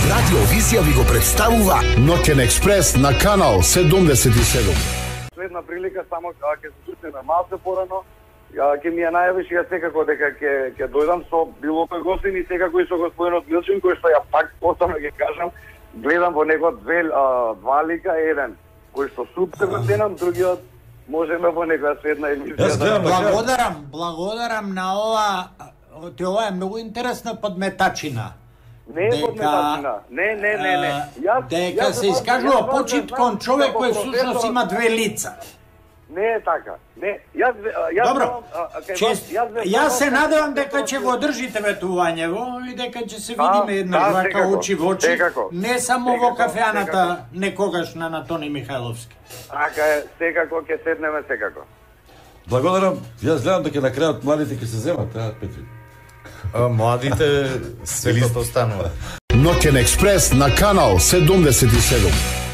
Радиовизија ви го представува Ноќен експрес на канал 77. Следна прилика само ќе се сретнеме малку порано. Ќе ми ја најавиш ја секако дека ќе дојдам со било кој гостин и секако и со господинот Милчин, кој што ја пак повторно ќе кажам, гледам во него два лика, еден кој што супер ценам, другиот можеме во некоја следна емисија. Благодарам на ова. Ова е многу интересна подметачина. Не е подметачина. Не. Дека се искажува почит кон човек кој всушност има две лица. Не е така. Не. Добро. Јас се надевам дека ќе го држите ветувањево и дека ќе се видиме една вака очи во очи. Не само во кафеаната некогаш на Анатони Михајловски. Така е, секако ќе седнеме секако. Благодарам. Јас гледам дека на крајот младите ќе се земат, Петри. Младите се останува. Ноќен експрес на канал 77.